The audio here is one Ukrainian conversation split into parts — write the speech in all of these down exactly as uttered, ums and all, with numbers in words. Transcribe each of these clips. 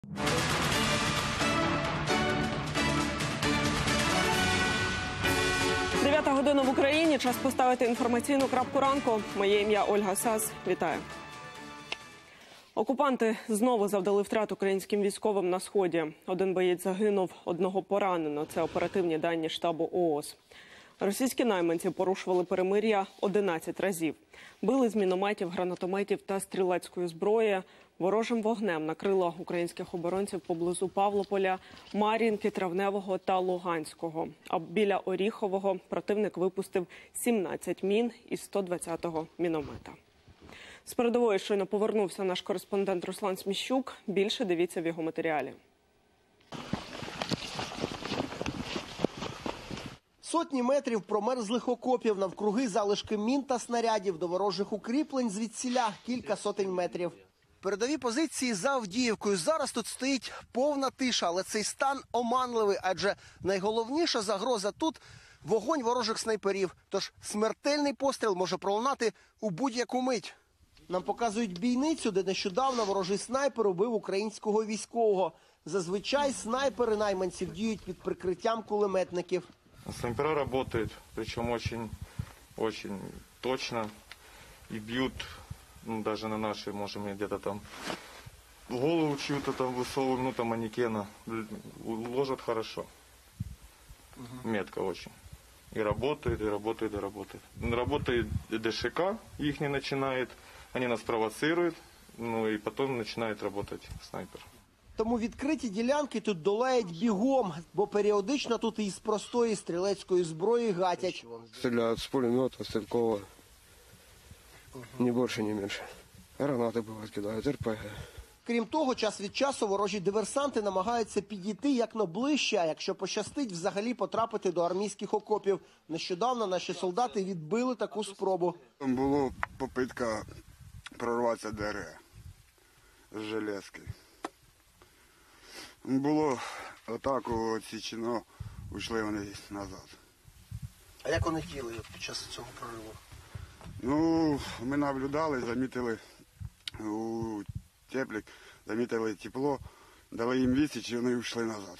дев'ята година в Україні. Час поставити інформаційну крапку ранку. Моє ім'я Ольга Сас. Вітаю. Окупанти знову завдали втрат українським військовим на Сході. Один боєць загинув, одного поранено. Це оперативні дані штабу ООС. Російські найманці порушували перемир'я одинадцять разів. Били з мінометів, гранатометів та стрілецької зброї. Ворожим вогнем накрило українських оборонців поблизу Павлополя, Мар'їнки, Травневого та Луганського. А біля Оріхового противник випустив сімнадцять мін із сто двадцятого міномета. З передової щойно повернувся наш кореспондент Руслан Сміщук. Більше дивіться в його матеріалі. Сотні метрів промерзлих окопів, навкруги залишки мін та снарядів, до ворожих укріплень звідсіля кілька сотень метрів. Передові позиції за Авдіївкою. Зараз тут стоїть повна тиша, але цей стан оманливий, адже найголовніша загроза тут – вогонь ворожих снайперів. Тож смертельний постріл може пролунати у будь-яку мить. Нам показують бійницю, де нещодавно ворожий снайпер убив українського військового. Зазвичай снайпери найманців діють під прикриттям кулеметників. Снайпера работают, причем очень, очень точно и бьют, ну, даже на наши, можем где-то там в голову чью-то там высовываем, ну там манекена, ложат хорошо, метко очень. И работает, и работает, и работает. Работает ДШК, их не начинает, они нас провоцируют, ну и потом начинает работать снайпер. Тому відкриті ділянки тут долають бігом, бо періодично тут і з простої стрілецької зброї гатять. Стріляють з пулемета, стрілкового, ні більше, ні менше. Гранати бувають, кидають, РПГ. Крім того, час від часу ворожі диверсанти намагаються підійти якно ближче, а якщо пощастить, взагалі потрапити до армійських окопів. Нещодавно наші солдати відбили таку спробу. Там була попитка прорватися до РЕ з железки. Було атаку відсічено, вийшли вони назад. А як вони діяли під час цього прориву? Ну, ми наблюдали, замітили у теплик, замітили тепло, дали їм відсіч і вони йшли назад.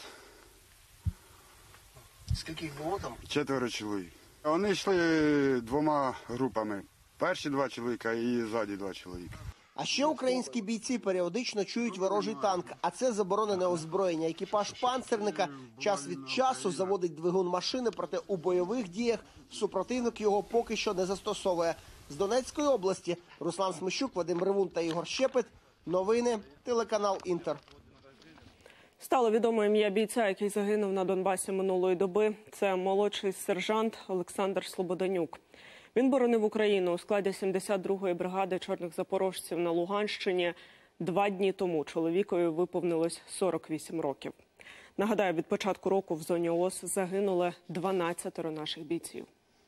Скільки їх було там? Четверо чоловік. Вони йшли двома групами. Перші два чоловіка і ззаді два чоловіка. А ще українські бійці періодично чують ворожий танк, а це заборонене озброєння. Екіпаж панцерника час від часу заводить двигун машини, проте у бойових діях супротивник його поки що не застосовує. З Донецької області Руслан Сміщук, Вадим Ревун та Ігор Щепет. Новини, телеканал «Інтер». Стало відомо ім'я бійця, який загинув на Донбасі минулої доби. Це молодший сержант Олександр Слободанюк. Він боронив Україну у складі сімдесят другої бригади чорних запорожців на Луганщині. Два дні тому чоловікові виповнилось сорок вісім років. Нагадаю, від початку року в зоні ООС загинули дванадцятеро наших бійців.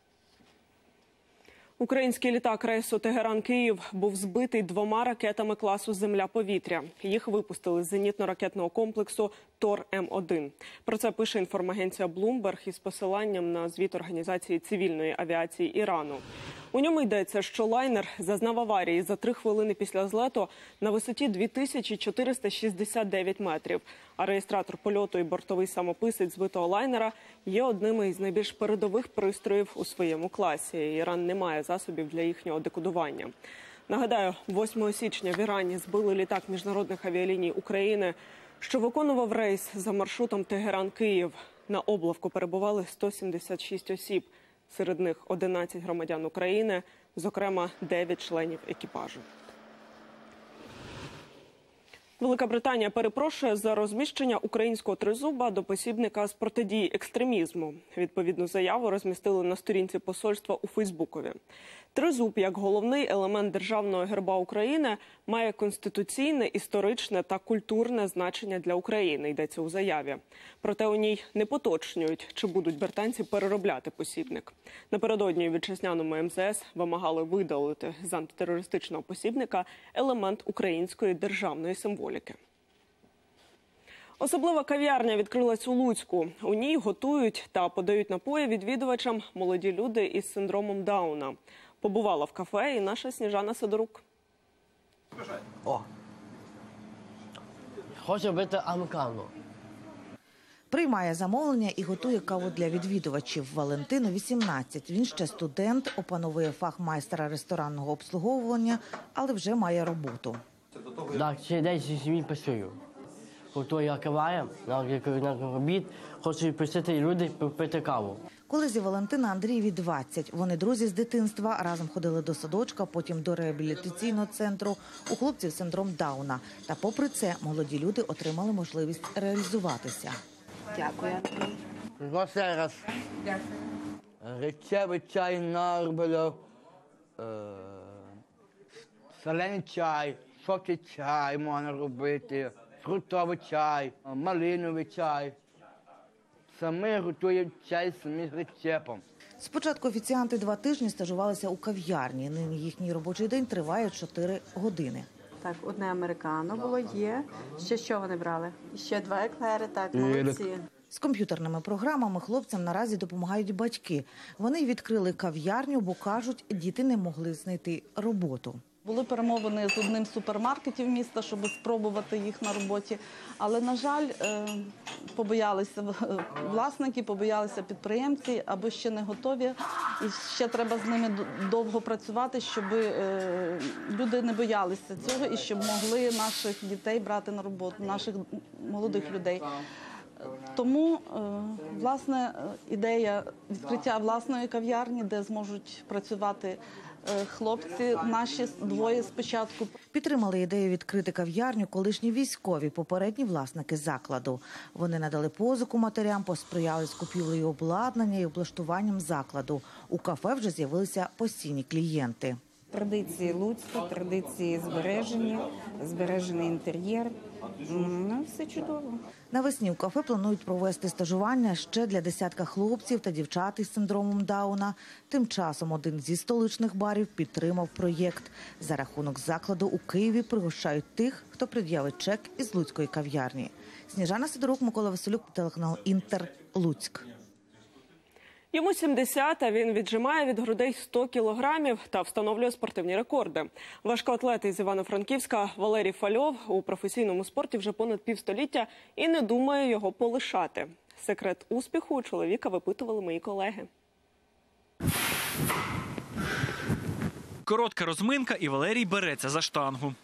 Український літак рейсу Тегеран-Київ був збитий двома ракетами класу «Земля-повітря». Їх випустили з зенітно-ракетного комплексу Тор М один. Про це пише інформагенція Bloomberg із посиланням на звіт Організації цивільної авіації Ірану. У ньому йдеться, що лайнер зазнав аварії за три хвилини після злету на висоті дві тисячі чотириста шістдесят дев'ять метрів. А реєстратор польоту і бортовий самописець збитого лайнера є одними із найбільш передових пристроїв у своєму класі. Іран не має засобів для їхнього декодування. Нагадаю, восьмого січня в Ірані збили літак міжнародних авіаліній України, що виконував рейс за маршрутом Тегеран-Київ. На облавку перебували сто сімдесят шість осіб. Серед них одинадцять громадян України, зокрема дев'ять членів екіпажу. Велика Британія перепрошує за розміщення українського тризуба до посібника з протидії екстремізму. Відповідну заяву розмістили на сторінці посольства у Фейсбукові. Тризуб, як головний елемент державного герба України, має конституційне, історичне та культурне значення для України, йдеться у заяві. Проте у ній не поточнюють, чи будуть британці переробляти посібник. Напередодні вітчизняному ем зе ес вимагали видалити з антитерористичного посібника елемент української державної символіки. Особлива кав'ярня відкрилась у Луцьку. У ній готують та подають напої відвідувачам молоді люди із синдромом Дауна. Побувала в кафе і наша Сніжана Сидорук. О. Хочу робити американо. Приймає замовлення і готує каву для відвідувачів. Валентину вісімнадцять. Він ще студент, опановує фах майстра ресторанного обслуговування, але вже має роботу. Так, ще десь сім'ї працюю. Готую каваю, на обід, хочу просити люди попити каву. Колезі Валентина Андрієві двадцять. Вони друзі з дитинства, разом ходили до садочка, потім до реабілітаційного центру. У хлопців синдром Дауна. Та попри це молоді люди отримали можливість реалізуватися. Дякую. Ще раз. Речевий чай нарбелю, солений чай, соки чай можна робити, фруктовий чай, малиновий чай. Самі готуємо чай самі з рецептом. Спочатку офіціанти два тижні стажувалися у кав'ярні. Нині їхній робочий день триває чотири години. Так, одне американо було, є. Ще що вони брали? Ще два еклери, так, молодці. З комп'ютерними програмами хлопцям наразі допомагають батьки. Вони відкрили кав'ярню, бо, кажуть, діти не могли знайти роботу. Були перемовини з одним з супермаркетів міста, щоб спробувати їх на роботі. Але, на жаль, побоялися власники, побоялися підприємці, або ще не готові. І ще треба з ними довго працювати, щоб люди не боялися цього і щоб могли наших дітей брати на роботу, наших молодих людей. Тому, власне, ідея відкриття власної кав'ярні, де зможуть працювати хлопці, наші двоє спочатку. Підтримали ідею відкрити кав'ярню колишні військові, попередні власники закладу. Вони надали позику матерям, посприяли з купівлею обладнання і облаштуванням закладу. У кафе вже з'явилися постійні клієнти. Традиції Луцька, традиції збережені, збережений інтер'єр. Ну, все чудово. Навесні у кафе планують провести стажування ще для десятка хлопців та дівчат із синдромом Дауна. Тим часом один зі столичних барів підтримав проєкт. За рахунок закладу у Києві пригощають тих, хто пред'явить чек із луцької кав'ярні. Сніжана Сидорук, Микола Василюк, телеканал «Інтер», Луцьк. Йому сімдесят, а він віджимає від грудей сто кілограмів та встановлює спортивні рекорди. Важкоатлет із Івано-Франківська Валерій Фальов у професійному спорті вже понад півстоліття і не думає його полишати. Секрет успіху у чоловіка випитували мої колеги. Коротка розминка і Валерій береться за штангу.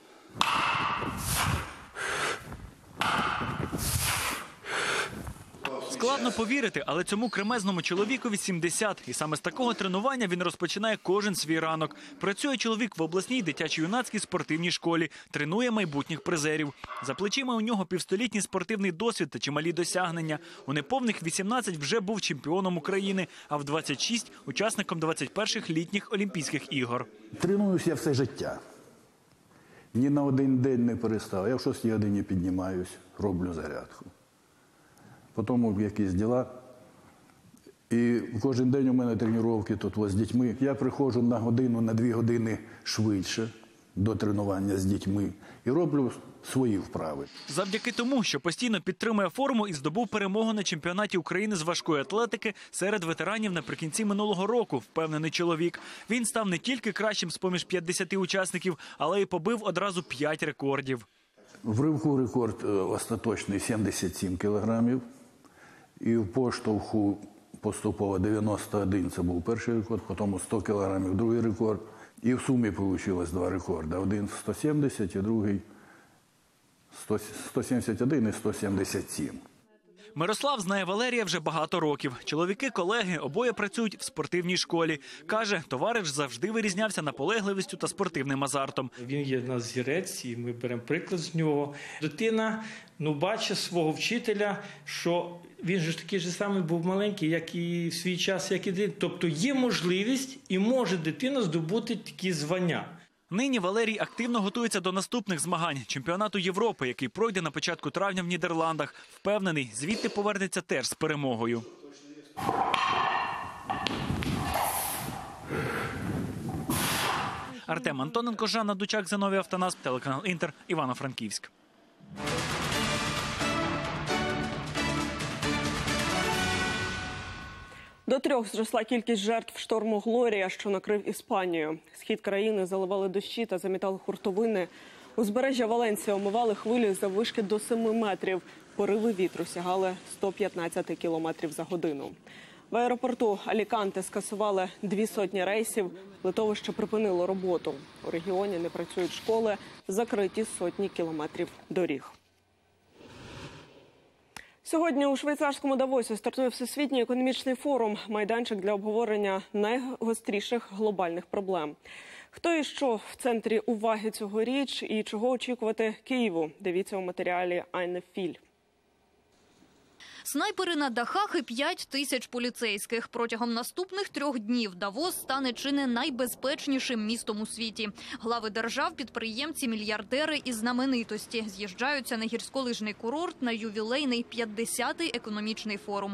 Складно повірити, але цьому кремезному чоловікові сімдесят. І саме з такого тренування він розпочинає кожен свій ранок. Працює чоловік в обласній дитячо-юнацькій спортивній школі. Тренує майбутніх призерів. За плечима у нього півстолітній спортивний досвід та чималі досягнення. У неповних вісімнадцять вже був чемпіоном України, а в двадцять шість – учасником двадцять перших літніх Олімпійських ігор. Тренуюся все життя. Ні на один день не перестав. Я в шостій годині піднімаюсь, роблю зарядку. Потім якісь діла. І кожен день у мене тренування тут з дітьми. Я приходжу на годину, на дві години швидше до тренування з дітьми і роблю свої вправи. Завдяки тому, що постійно підтримує форму і здобув перемогу на чемпіонаті України з важкої атлетики серед ветеранів наприкінці минулого року, впевнений чоловік. Він став не тільки кращим з-поміж п'ятдесяти учасників, але й побив одразу п'ять рекордів. В ривку рекорд остаточний сімдесят сім кілограмів. І в поштовху поступово дев'яносто один, це був перший рекорд, потім сто кілограмів другий рекорд. І в сумі вийшло два рекорди. Один сто сімдесят, і другий сто сімдесят один і сто сімдесят сім. Мирослав знає Валерія вже багато років. Чоловіки-колеги обоє працюють в спортивній школі. Каже, товариш завжди вирізнявся наполегливістю та спортивним азартом. Він є в нас зірець, і ми беремо приклад з нього. Дитина ну, бачить свого вчителя, що він же такий же самий був маленький, як і в свій час, як і дитина. Тобто є можливість і може дитина здобути такі звання. Нині Валерій активно готується до наступних змагань – чемпіонату Європи, який пройде на початку травня в Нідерландах. Впевнений, звідти повернеться теж з перемогою. Артем Антоненко, Жанна Дучак, Зиновій Автонас, телеканал «Інтер», Івано-Франківськ. До трьох зросла кількість жертв шторму «Глорія», що накрив Іспанію. Схід країни заливали дощі та замітали хуртовини. Узбережжя Валенсії омивали хвилі заввишки до семи метрів. Пориви вітру сягали сто п'ятнадцять кілометрів за годину. В аеропорту Аліканте скасували дві сотні рейсів. Литовище припинило роботу. У регіоні не працюють школи, закриті сотні кілометрів доріг. Сьогодні у швейцарському Давосі стартує Всесвітній економічний форум – майданчик для обговорення найгостріших глобальних проблем. Хто і що в центрі уваги цьогоріч і чого очікувати Києву? Дивіться у матеріалі Айне Філь. Снайпери на дахах і п'ять тисяч поліцейських. Протягом наступних трьох днів Давос стане чи не найбезпечнішим містом у світі. Глави держав, підприємці, мільярдери і знаменитості з'їжджаються на гірськолижний курорт на ювілейний п'ятдесятий економічний форум.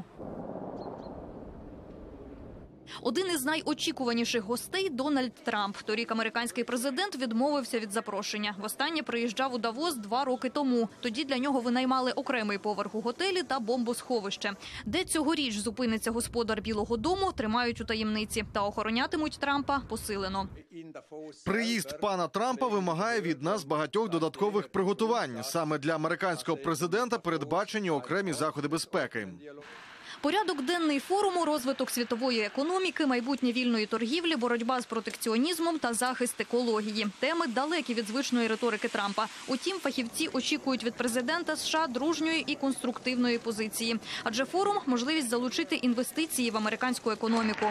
Один із найочікуваніших гостей – Дональд Трамп. Торік американський президент відмовився від запрошення. Востаннє приїжджав у Давос два роки тому. Тоді для нього винаймали окремий поверх у готелі та бомбосховище. Де цьогоріч зупиниться господар Білого дому, тримають у таємниці. Та охоронятимуть Трампа посилено. Приїзд пана Трампа вимагає від нас багатьох додаткових приготувань. Саме для американського президента передбачені окремі заходи безпеки. Порядок денний форуму – розвиток світової економіки, майбутнє вільної торгівлі, боротьба з протекціонізмом та захист екології. Теми далекі від звичної риторики Трампа. Утім, фахівці очікують від президента США дружньої і конструктивної позиції. Адже форум – можливість залучити інвестиції в американську економіку.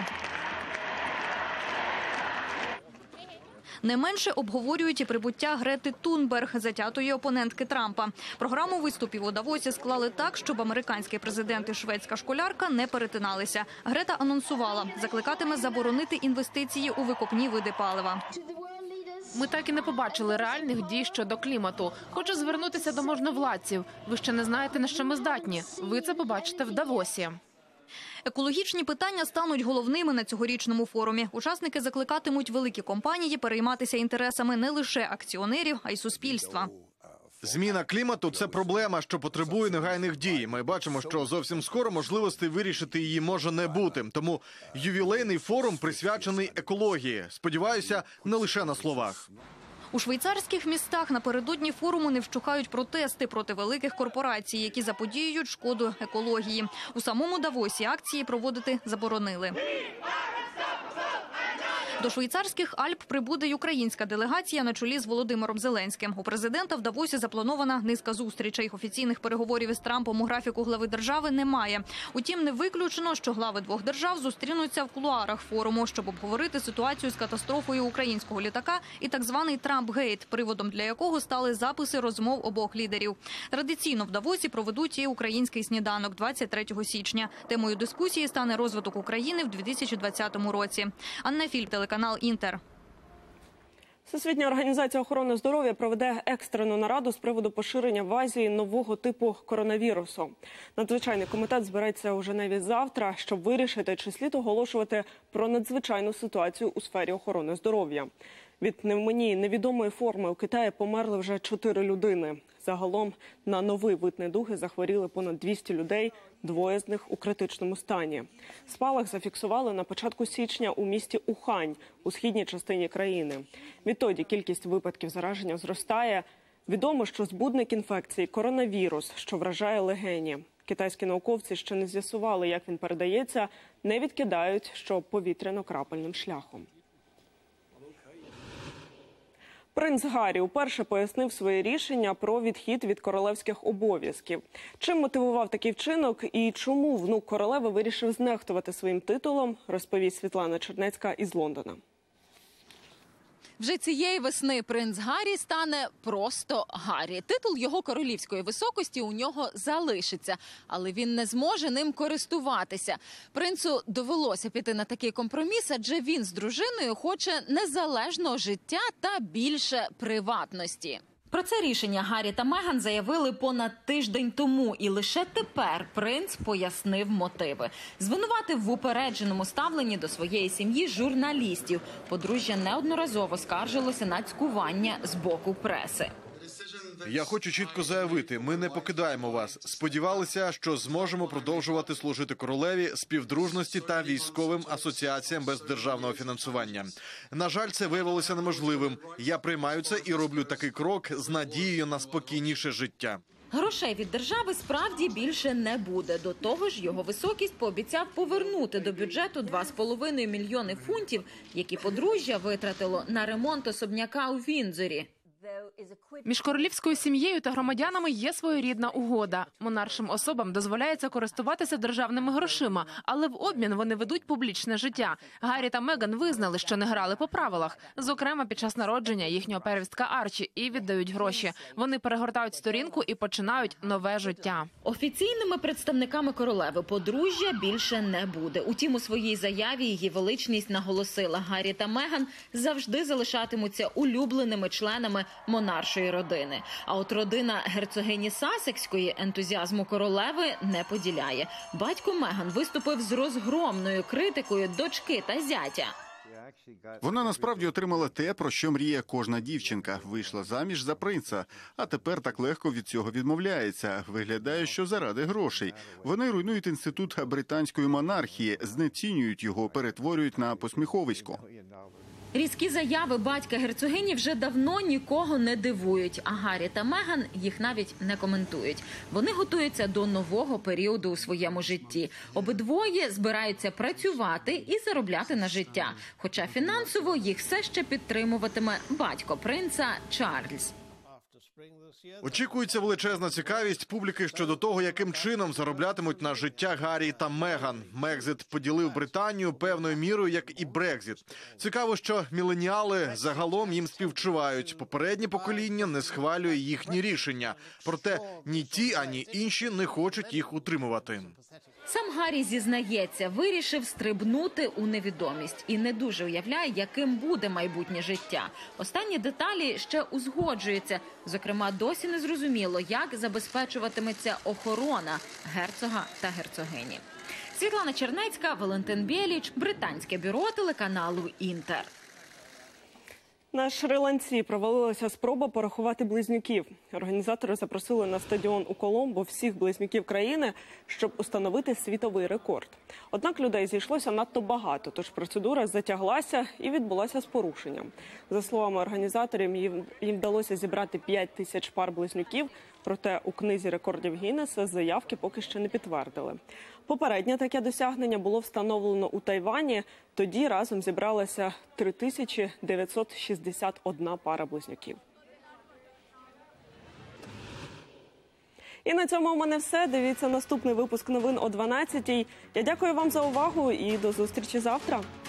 Не менше обговорюють і прибуття Грети Тунберг, затятої опонентки Трампа. Програму виступів у Давосі склали так, щоб американський президент і шведська школярка не перетиналися. Грета анонсувала, закликатиме заборонити інвестиції у викопні види палива. Ми так і не побачили реальних дій щодо клімату. Хочу звернутися до можновладців. Ви ще не знаєте, на що ми здатні. Ви це побачите в Давосі. Екологічні питання стануть головними на цьогорічному форумі. Учасники закликатимуть великі компанії перейматися інтересами не лише акціонерів, а й суспільства. Зміна клімату – це проблема, що потребує негайних дій. Ми бачимо, що зовсім скоро можливостей вирішити її може не бути. Тому ювілейний форум присвячений екології. Сподіваюся, не лише на словах. У швейцарських містах напередодні форуму не вщухають протести проти великих корпорацій, які заподіюють шкоду екології. У самому Давосі акції проводити заборонили. До швейцарських Альп прибуде й українська делегація на чолі з Володимиром Зеленським. У президента в Давосі запланована низка зустрічей. Офіційних переговорів із Трампом у графіку глави держави немає. Утім, не виключено, що глави двох держав зустрінуться в кулуарах форуму, щоб обговорити ситуацію з катастрофою українського літака і так званий Трамп-гейт, приводом для якого стали записи розмов обох лідерів. Традиційно в Давосі проведуть і український сніданок двадцять третього січня. Темою дискусії стане розвиток України в дві тисячі двадцятому році. Анна Філь, телеканал Інтер. Всесвітня організація охорони здоров'я проведе екстрену нараду з приводу поширення в Азії нового типу коронавірусу. Надзвичайний комітет збереться у Женеві завтра, щоб вирішити, чи слід оголошувати про надзвичайну ситуацію у сфері охорони здоров'я. Від пневмонії невідомої форми у Китаї померли вже чотири людини. Загалом на новий вид недуги захворіли понад двісті людей, двоє з них у критичному стані. Спалах зафіксували на початку січня у місті Ухань, у східній частині країни. Відтоді кількість випадків зараження зростає. Відомо, що збудник інфекції – коронавірус, що вражає легені. Китайські науковці ще не з'ясували, як він передається, не відкидають, що повітряно-крапельним шляхом. Принц Гаррі уперше пояснив своє рішення про відхід від королевських обов'язків. Чим мотивував такий вчинок і чому внук королеви вирішив знехтувати своїм титулом, розповість Світлана Чернецька із Лондона. Вже цієї весни принц Гаррі стане просто Гаррі. Титул його королівської високості у нього залишиться, але він не зможе ним користуватися. Принцу довелося піти на такий компроміс, адже він з дружиною хоче незалежного життя та більше приватності. Про це рішення Гаррі та Меган заявили понад тиждень тому, і лише тепер принц пояснив мотиви. Звинуватив в упередженому ставленні до своєї сім'ї журналістів. Подружжя неодноразово скаржилося на цькування з боку преси. Я хочу чітко заявити, ми не покидаємо вас. Сподівалися, що зможемо продовжувати служити королеві, співдружності та військовим асоціаціям без державного фінансування. На жаль, це виявилося неможливим. Я приймаю це і роблю такий крок з надією на спокійніше життя. Грошей від держави справді більше не буде. До того ж, його високість пообіцяв повернути до бюджету два з половиною мільйони фунтів, які подружжя витратило на ремонт особняка у Віндзорі. Між королівською сім'єю та громадянами є своєрідна угода. Монаршим особам дозволяється користуватися державними грошима, але в обмін вони ведуть публічне життя. Гаррі та Меган визнали, що не грали по правилах. Зокрема, під час народження їхнього первістка Арчі, і віддають гроші. Вони перегортають сторінку і починають нове життя. Офіційними представниками королеви подружжя більше не буде. Утім, у своїй заяві її величність наголосила, Гаррі та Меган завжди залишатимуться улюбленими членами монаршої родини. А от родина герцогині Сассекської ентузіазму королеви не поділяє. Батько Меган виступив з розгромною критикою дочки та зятя. Вона насправді отримала те, про що мріє кожна дівчинка. Вийшла заміж за принца, а тепер так легко від цього відмовляється. Виглядає, що заради грошей. Вони руйнують інститут британської монархії, знецінюють його, перетворюють на посміховисько. Різкі заяви батька герцогині вже давно нікого не дивують, а Гаррі та Меган їх навіть не коментують. Вони готуються до нового періоду у своєму житті. Обидвоє збираються працювати і заробляти на життя. Хоча фінансово їх все ще підтримуватиме батько принца Чарльз. Очікується величезна цікавість публіки щодо того, яким чином зароблятимуть на життя Гаррі та Меган. Мегзит поділив Британію певною мірою, як і Брекзит. Цікаво, що міленіали загалом їм співчувають. Попереднє покоління не схвалює їхні рішення. Проте ні ті, ані інші не хочуть їх утримувати. Сам Гаррі зізнається, вирішив стрибнути у невідомість і не дуже уявляє, яким буде майбутнє життя. Останні деталі ще узгоджуються. Зокрема, досі не зрозуміло, як забезпечуватиметься охорона герцога та герцогині. Світлана Чернецька, Валентин Бєліч, британське бюро телеканалу «Інтер». На Шрі-Ланці провалилася спроба порахувати близнюків. Організатори запросили на стадіон у Коломбо всіх близнюків країни, щоб установити світовий рекорд. Однак людей зійшлося надто багато, тож процедура затяглася і відбулася з порушенням. За словами організаторів, їм, їм вдалося зібрати п'ять тисяч пар близнюків, проте у книзі рекордів Гіннеса заявки поки що не підтвердили. Попереднє таке досягнення було встановлено у Тайвані. Тоді разом зібралося три тисячі дев'ятсот шістдесят одна пара близнюків. І на цьому у мене все. Дивіться наступний випуск новин о дванадцятій. Я дякую вам за увагу і до зустрічі завтра.